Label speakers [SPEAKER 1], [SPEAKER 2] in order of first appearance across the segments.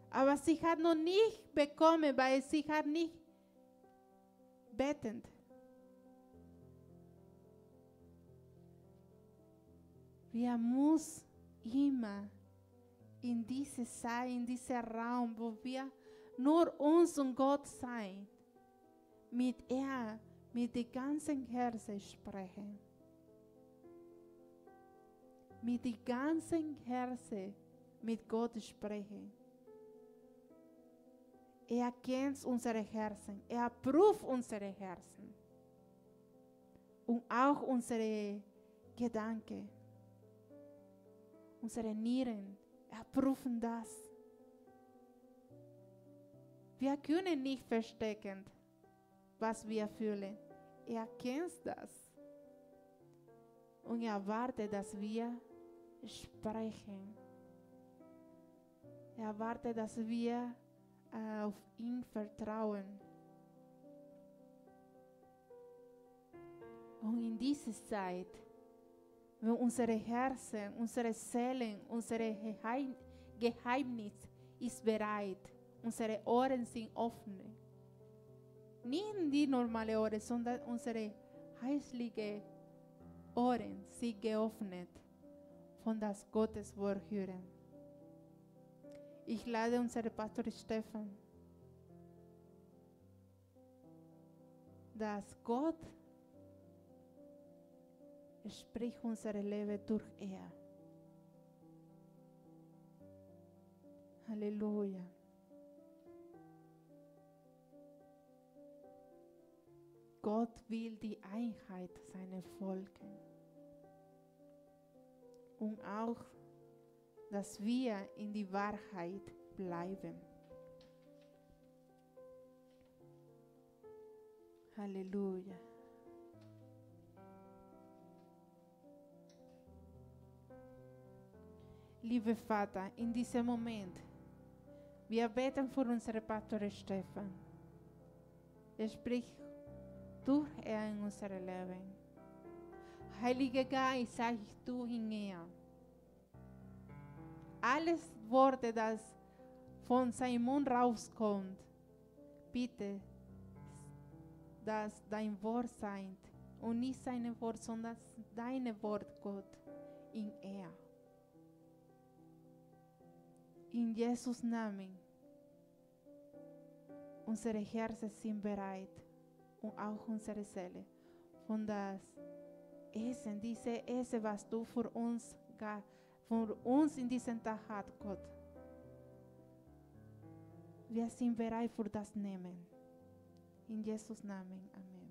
[SPEAKER 1] Aber sie hat noch nicht bekommen, weil sie hat nicht betend. Wir müssen immer in diese sein, in diesem Raum, wo wir nur uns und Gott sein, mit dem ganzen Herzen sprechen. Mit dem ganzen Herzen mit Gott sprechen. Er kennt unsere Herzen, er prüft unsere Herzen und auch unsere Gedanken, unsere Nieren, er prüft das. Wir können nicht verstecken, was wir fühlen. Er kennt das. Und er erwartet, dass wir sprechen. Er erwartet, dass wir auf ihn vertrauen. Und in dieser Zeit, wenn unsere Herzen, unsere Seelen, unsere Geheimnis ist bereit, unsere Ohren sind offen. Nicht die normalen Ohren, sondern unsere heiligen Ohren sind geöffnet von das Gottes Wort hören. Ich lade unseren Pastor Stefan, dass Gott spricht unser Leben durch er. Halleluja. Gott will die Einheit seiner Volke. Und auch, dass wir in die Wahrheit bleiben. Halleluja. Lieber Vater, in diesem Moment, wir beten für unseren Pastor Stefan. Sprich durch er in unser Leben. Heiliger Geist, sagst du in er. Alles Worte, das von seinem Mund rauskommt, bitte, dass dein Wort sein und nicht seine Wort, sondern deine Wort, Gott, in er. In Jesus Namen. Unsere Herzen sind bereit und auch unsere Seele von das Essen, diese Essen, was du für uns in diesem Tag hast, Gott. Wir sind bereit für das Nehmen. In Jesus Namen. Amen.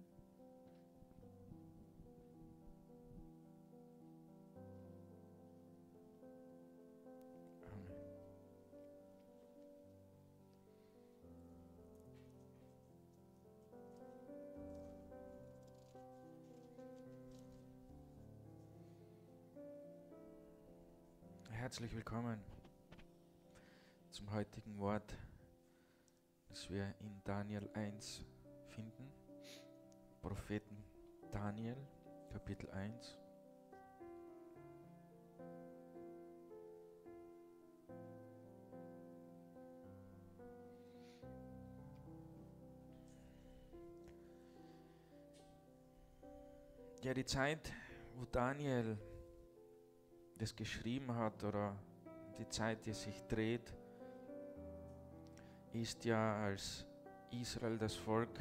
[SPEAKER 2] Herzlich willkommen zum heutigen Wort, das wir in Daniel 1 finden. Propheten Daniel, Kapitel 1. Ja, die Zeit, wo Daniel das geschrieben hat, oder die Zeit, die sich dreht, ist ja, als Israel, das Volk,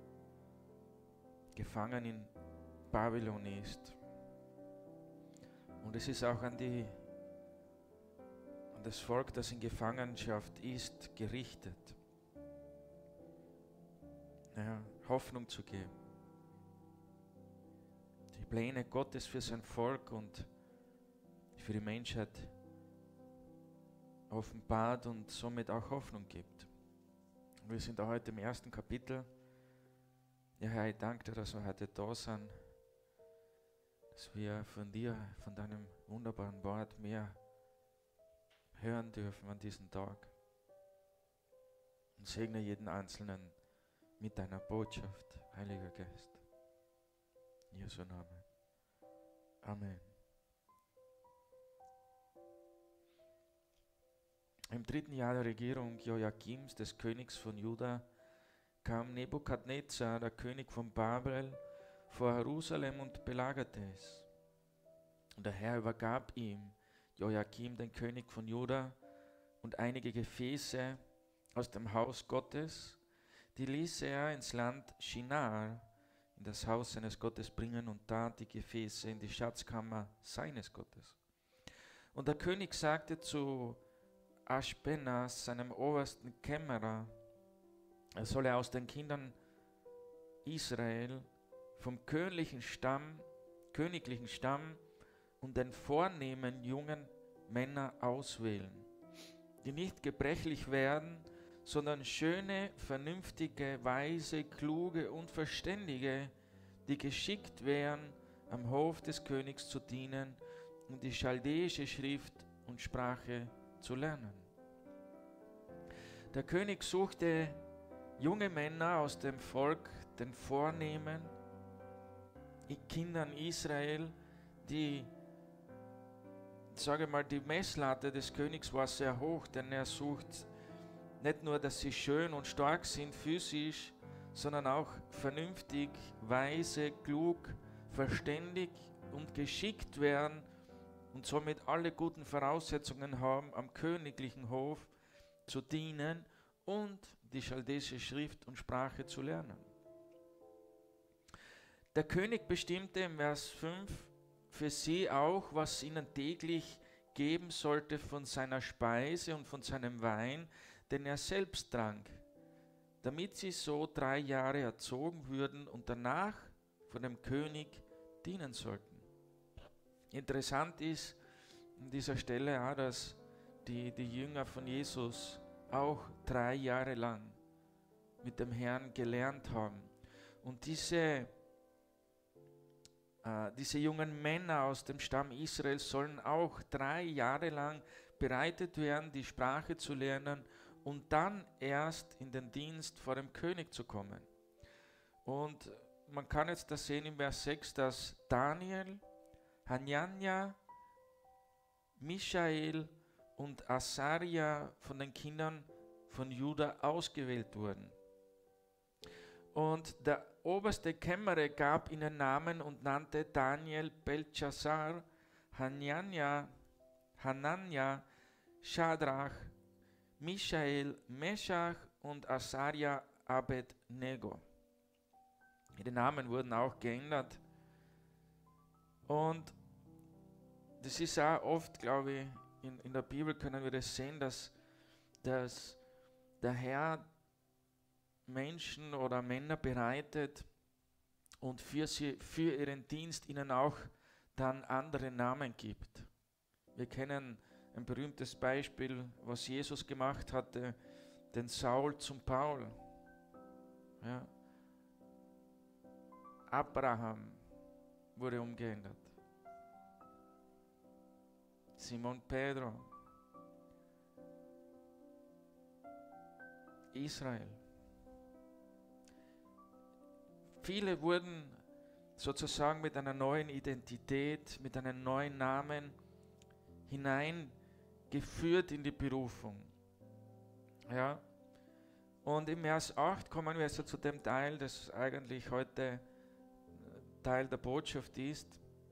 [SPEAKER 2] gefangen in Babylon ist. Und es ist auch an das Volk, das in Gefangenschaft ist, gerichtet, Hoffnung zu geben. Die Pläne Gottes für sein Volk und für die Menschheit offenbart und somit auch Hoffnung gibt. Und wir sind auch heute im ersten Kapitel. Ja, Herr, ich danke dir, dass wir heute da sind, dass wir von dir, von deinem wunderbaren Wort mehr hören dürfen an diesem Tag. Und segne jeden Einzelnen mit deiner Botschaft, Heiliger Geist. In Jesu Namen. Amen. Im 3. Jahr der Regierung Joachims, des Königs von Juda, kam Nebukadnezar, der König von Babel, vor Jerusalem und belagerte es. Und der Herr übergab ihm, Joachim, den König von Juda, und einige Gefäße aus dem Haus Gottes, die ließ er ins Land Shinar, in das Haus seines Gottes bringen und da die Gefäße in die Schatzkammer seines Gottes. Und der König sagte zu Aschpenas, seinem obersten Kämmerer, er solle aus den Kindern Israel vom königlichen Stamm und den vornehmen jungen Männer auswählen, die nicht gebrechlich werden, sondern schöne, vernünftige, weise, kluge und verständige, die geschickt wären, am Hof des Königs zu dienen und die chaldäische Schrift und Sprache zu lernen. Der König suchte junge Männer aus dem Volk, den vornehmen Kindern Israel, die, sage mal, die Messlatte des Königs war sehr hoch, denn er sucht nicht nur, dass sie schön und stark sind physisch, sondern auch vernünftig, weise, klug, verständig und geschickt werden und somit alle guten Voraussetzungen haben, am königlichen Hof zu dienen und die chaldäische Schrift und Sprache zu lernen. Der König bestimmte im Vers 5 für sie auch, was ihnen täglich geben sollte von seiner Speise und von seinem Wein, den er selbst trank, damit sie so 3 Jahre erzogen würden und danach von dem König dienen sollten. Interessant ist an dieser Stelle auch, dass die Jünger von Jesus auch 3 Jahre lang mit dem Herrn gelernt haben. Und diese jungen Männer aus dem Stamm Israel sollen auch 3 Jahre lang bereitet werden, die Sprache zu lernen und dann erst in den Dienst vor dem König zu kommen. Und man kann jetzt das sehen im Vers 6, dass Daniel, Hanania, Michael und Asaria von den Kindern von Juda ausgewählt wurden. Und der oberste Kämmerer gab ihnen Namen und nannte Daniel Beltschasar, Hanania, Shadrach, Michael, Meschach und Asaria Abednego. Die Namen wurden auch geändert. Und das ist auch oft, glaube ich, in der Bibel können wir das sehen, dass der Herr Menschen oder Männer bereitet und für ihren Dienst ihnen auch dann andere Namen gibt. Wir kennen ein berühmtes Beispiel, was Jesus gemacht hatte, den Saul zum Paul. Ja. Abraham wurde umgeändert. Simon Pedro. Israel. Viele wurden sozusagen mit einer neuen Identität, mit einem neuen Namen hineingeführt in die Berufung. Ja. Und im Vers 8 kommen wir also zu dem Teil, das eigentlich heute Teil der Botschaft ist.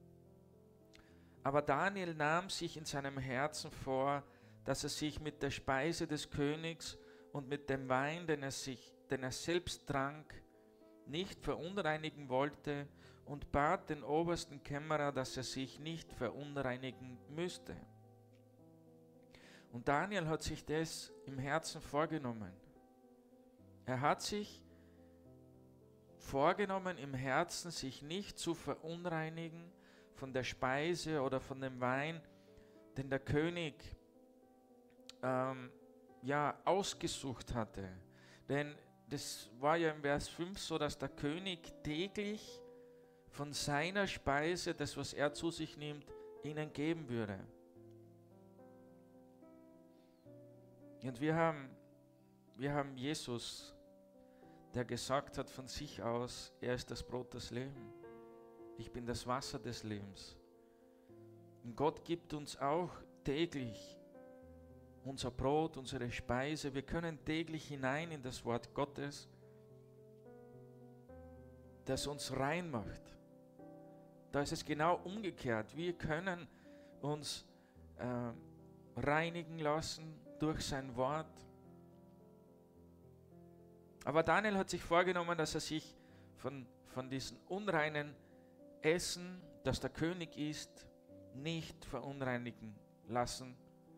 [SPEAKER 2] Aber Daniel nahm sich in seinem Herzen vor, dass er sich mit der Speise des Königs und mit dem Wein, den er selbst trank, nicht verunreinigen wollte und bat den obersten Kämmerer, dass er sich nicht verunreinigen müsste. Und Daniel hat sich das im Herzen vorgenommen. Er hat sich vorgenommen, im Herzen sich nicht zu verunreinigen von der Speise oder von dem Wein, den der König ausgesucht hatte. Denn das war ja im Vers 5 so, dass der König täglich von seiner Speise, das was er zu sich nimmt, ihnen geben würde. Und wir haben Jesus, der gesagt hat von sich aus, er ist das Brot des Lebens. Ich bin das Wasser des Lebens. Und Gott gibt uns auch täglich unser Brot, unsere Speise. Wir können täglich hinein in das Wort Gottes, das uns rein macht. Da ist es genau umgekehrt. Wir können uns reinigen lassen durch sein Wort. Aber Daniel hat sich vorgenommen, dass er sich von diesem unreinen Essen, das der König isst, nicht verunreinigen lassen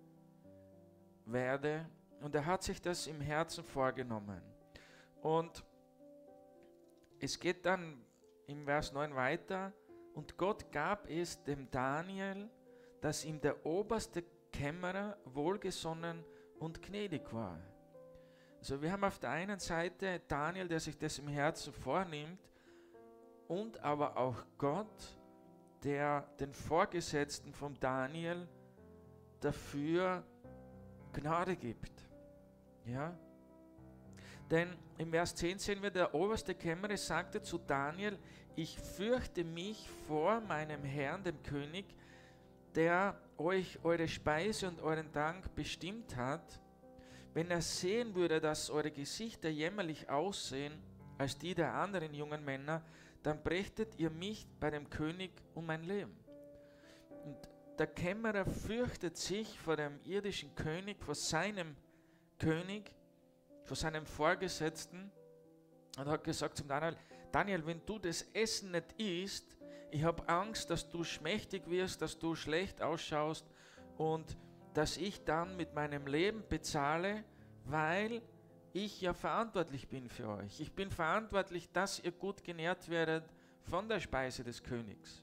[SPEAKER 2] werde. Und er hat sich das im Herzen vorgenommen. Und es geht dann im Vers 9 weiter. Und Gott gab es dem Daniel, dass ihm der oberste Kämmerer wohlgesonnen und gnädig war. Also wir haben auf der einen Seite Daniel, der sich das im Herzen vornimmt, und aber auch Gott, der den Vorgesetzten von Daniel dafür Gnade gibt. Ja? Denn im Vers 10 sehen wir, der oberste Kämmerer sagte zu Daniel: Ich fürchte mich vor meinem Herrn, dem König, der euch eure Speise und euren Dank bestimmt hat. Wenn er sehen würde, dass eure Gesichter jämmerlich aussehen als die der anderen jungen Männer, dann brächtet ihr mich bei dem König um mein Leben. Und der Kämmerer fürchtet sich vor dem irdischen König, vor seinem König, vor seinem Vorgesetzten, und hat gesagt zum Daniel: Daniel, wenn du das Essen nicht isst, ich habe Angst, dass du schmächtig wirst, dass du schlecht ausschaust und dass ich dann mit meinem Leben bezahle, weil ich ja verantwortlich bin für euch. Ich bin verantwortlich, dass ihr gut genährt werdet von der Speise des Königs.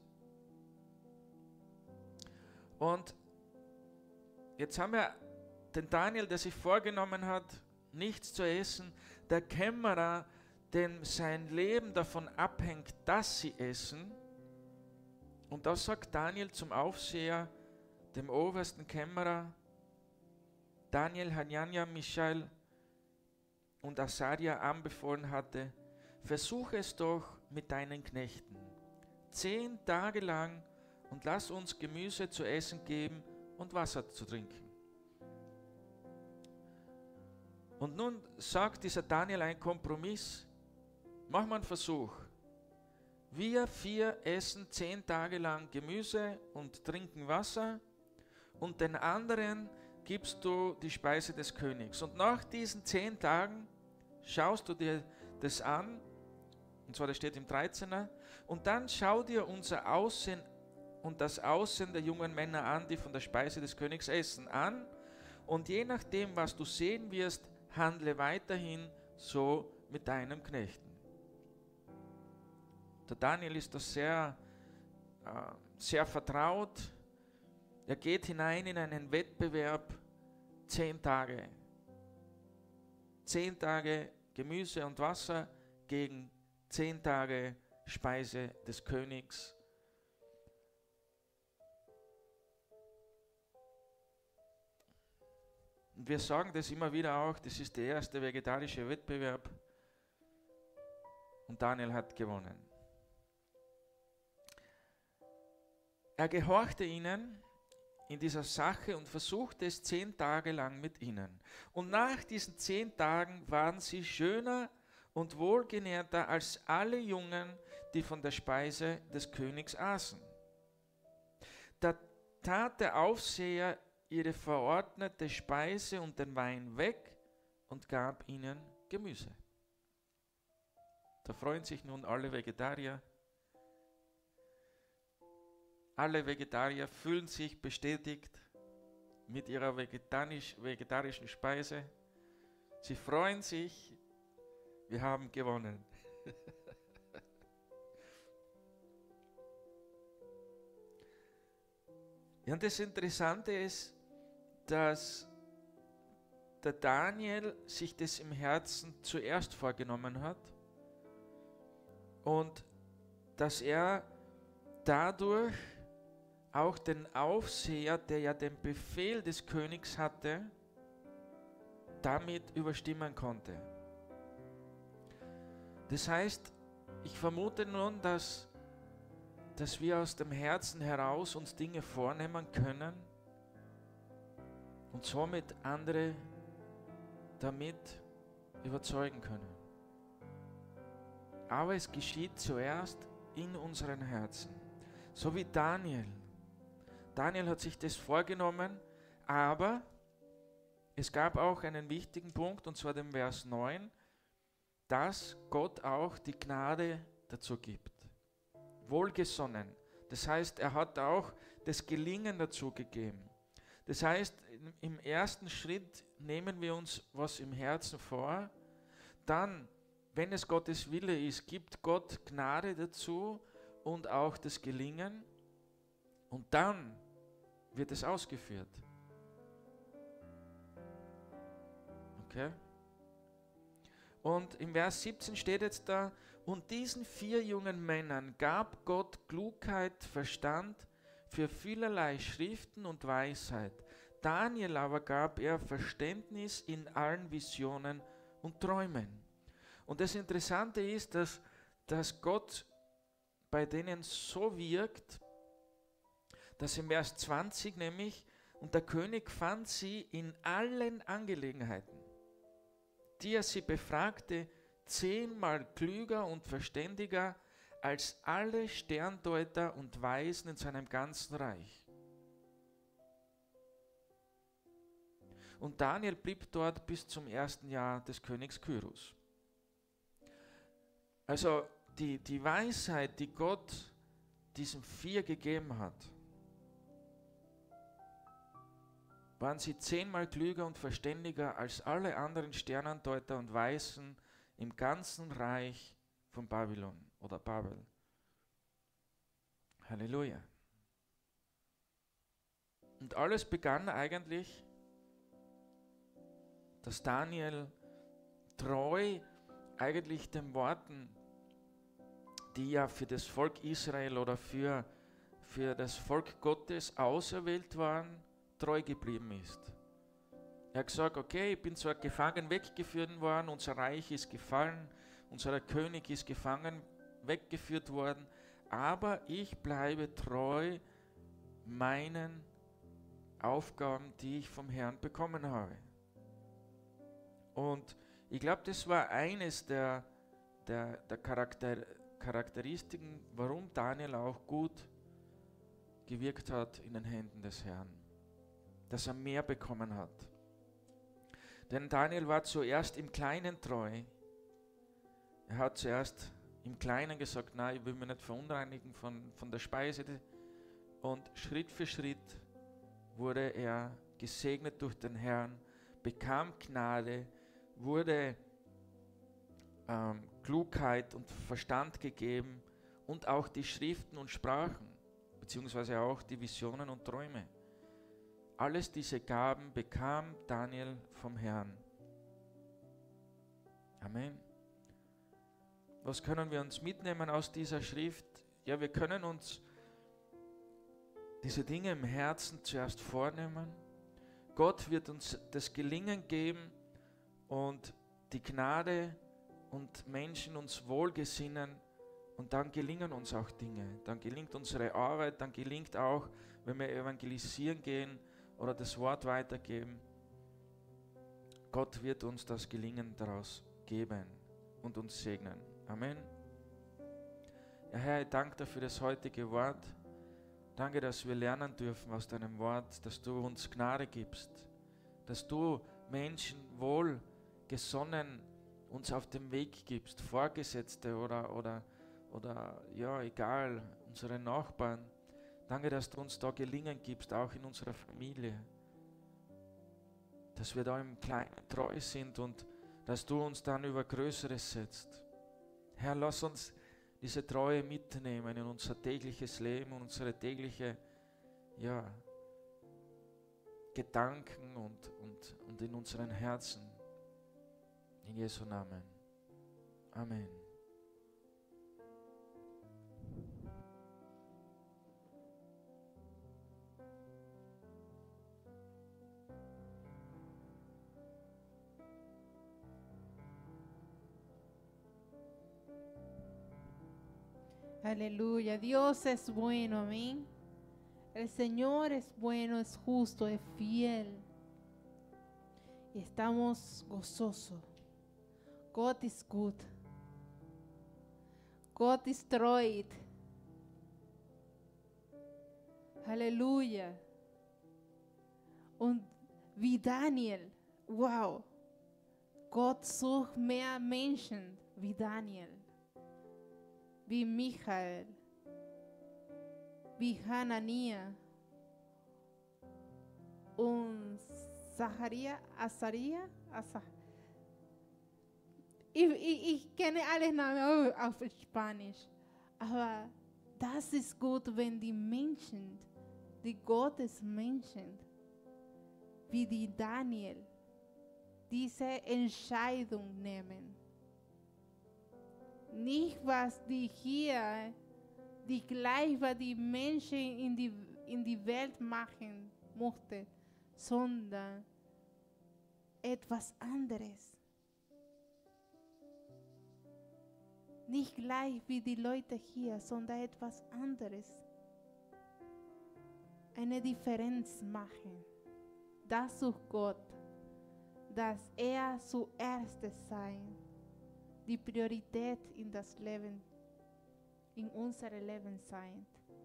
[SPEAKER 2] Und jetzt haben wir den Daniel, der sich vorgenommen hat, nichts zu essen, der Kämmerer, dem sein Leben davon abhängt, dass sie essen. Und da sagt Daniel zum Aufseher, dem obersten Kämmerer: Daniel, Hanania, Michael und Asaria anbefohlen hatte: Versuche es doch mit deinen Knechten 10 Tage lang und lass uns Gemüse zu essen geben und Wasser zu trinken. Und nun sagt dieser Daniel einen Kompromiss: Machen wir einen Versuch. Wir 4 essen 10 Tage lang Gemüse und trinken Wasser, und den anderen gibst du die Speise des Königs. Und nach diesen 10 Tagen schaust du dir das an, und zwar das steht im 13er, und dann schau dir unser Aussehen und das Aussehen der jungen Männer an, die von der Speise des Königs essen, an, und je nachdem, was du sehen wirst, handle weiterhin so mit deinem Knechten. Der Daniel ist da sehr vertraut. Er geht hinein in einen Wettbewerb, 10 Tage. 10 Tage Gemüse und Wasser gegen 10 Tage Speise des Königs. Und wir sagen das immer wieder auch, das ist der erste vegetarische Wettbewerb. Und Daniel hat gewonnen. Er gehorchte ihnen in dieser Sache und versuchte es 10 Tage lang mit ihnen. Und nach diesen 10 Tagen waren sie schöner und wohlgenährter als alle Jungen, die von der Speise des Königs aßen. Da tat der Aufseher ihre verordnete Speise und den Wein weg und gab ihnen Gemüse. Da freuen sich nun alle Vegetarier. Alle Vegetarier fühlen sich bestätigt mit ihrer vegetarischen Speise. Sie freuen sich, wir haben gewonnen. Ja, und das Interessante ist, dass der Daniel sich das im Herzen zuerst vorgenommen hat und dass er dadurch auch den Aufseher, der ja den Befehl des Königs hatte, damit überstimmen konnte. Das heißt, ich vermute nun, dass wir aus dem Herzen heraus uns Dinge vornehmen können und somit andere damit überzeugen können. Aber es geschieht zuerst in unseren Herzen. So wie Daniel. Daniel hat sich das vorgenommen, aber es gab auch einen wichtigen Punkt, und zwar den Vers 9, dass Gott auch die Gnade dazu gibt. Wohlgesonnen. Das heißt, er hat auch das Gelingen dazu gegeben. Das heißt, im ersten Schritt nehmen wir uns was im Herzen vor, dann, wenn es Gottes Wille ist, gibt Gott Gnade dazu und auch das Gelingen und dann wird es ausgeführt. Okay? Und im Vers 17 steht jetzt da, und diesen 4 jungen Männern gab Gott Klugheit, Verstand für vielerlei Schriften und Weisheit. Daniel aber gab er Verständnis in allen Visionen und Träumen. Und das Interessante ist, dass Gott bei denen so wirkt, dass im Vers 20 nämlich, und der König fand sie in allen Angelegenheiten, die er sie befragte, 10-mal klüger und verständiger als alle Sterndeuter und Weisen in seinem ganzen Reich. Und Daniel blieb dort bis zum 1. Jahr des Königs Kyros. Also die Weisheit, die Gott diesen 4 gegeben hat, waren sie 10-mal klüger und verständiger als alle anderen Sternendeuter und Weisen im ganzen Reich von Babylon oder Babel. Halleluja. Und alles begann eigentlich, dass Daniel treu eigentlich den Worten, die ja für das Volk Israel oder für das Volk Gottes auserwählt waren, treu geblieben ist. Er hat gesagt, okay, ich bin zwar gefangen weggeführt worden, unser Reich ist gefallen, unser König ist gefangen weggeführt worden, aber ich bleibe treu meinen Aufgaben, die ich vom Herrn bekommen habe. Und ich glaube, das war eines der Charakteristiken, warum Daniel auch gut gewirkt hat in den Händen des Herrn. Dass er mehr bekommen hat. Denn Daniel war zuerst im Kleinen treu. Er hat zuerst im Kleinen gesagt, nein, ich will mich nicht verunreinigen von der Speise. Und Schritt für Schritt wurde er gesegnet durch den Herrn, bekam Gnade, wurde Klugheit und Verstand gegeben und auch die Schriften und Sprachen, beziehungsweise auch die Visionen und Träume. Alles diese Gaben bekam Daniel vom Herrn. Amen. Was können wir uns mitnehmen aus dieser Schrift? Ja, wir können uns diese Dinge im Herzen zuerst vornehmen. Gott wird uns das Gelingen geben und die Gnade und Menschen uns wohlgesinnen und dann gelingen uns auch Dinge. Dann gelingt unsere Arbeit, dann gelingt auch, wenn wir evangelisieren gehen, oder das Wort weitergeben. Gott wird uns das Gelingen daraus geben und uns segnen. Amen. Ja, Herr, ich danke dir für das heutige Wort. Danke, dass wir lernen dürfen aus deinem Wort, dass du uns Gnade gibst, dass du Menschen wohlgesonnen uns auf den Weg gibst, Vorgesetzte oder ja, egal, unsere Nachbarn. Danke, dass du uns da Gelingen gibst, auch in unserer Familie. Dass wir da im Kleinen treu sind und dass du uns dann über Größeres setzt. Herr, lass uns diese Treue mitnehmen in unser tägliches Leben, unsere tägliche Gedanken und in unseren Herzen. In Jesu Namen. Amen.
[SPEAKER 1] Aleluya. Dios es bueno, amén. El Señor es bueno, es justo, es fiel. Estamos gozosos. God is good. God is treu. Halleluja. Und wie Daniel, wow, Gott sucht mehr Menschen wie Daniel, wie Michael, wie Hanania und Azaria. Ich kenne alle Namen auf Spanisch, aber das ist gut, wenn die Menschen, die Gottesmenschen, wie die Daniel, diese Entscheidung nehmen. Nicht, was die hier, die gleich, was die Menschen in die Welt machen mochten, sondern etwas anderes. Nicht gleich wie die Leute hier, sondern etwas anderes. Eine Differenz machen. Das sucht Gott, dass er zuerst sein, die Priorität in das Leben, in unserem Leben sein.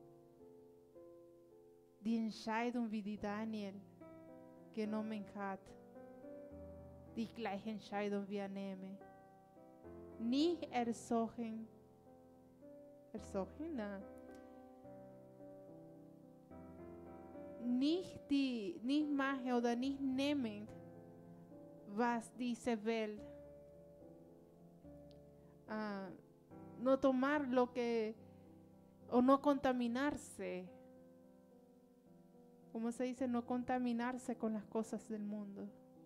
[SPEAKER 1] Die Entscheidung, wie die Daniel genommen hat, die gleiche Entscheidung wir nehmen. Nicht ersuchen, nein. Nicht machen oder nicht nehmen, was diese Welt, no tomar lo que, o no contaminarse, ¿cómo se dice? No contaminarse con las cosas del mundo.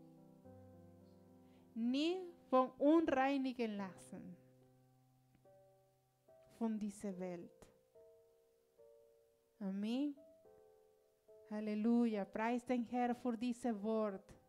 [SPEAKER 1] Ni von unreinigen lassen, von dieser Welt. Amen. Halleluja. Preis den Herrn für dieses Wort.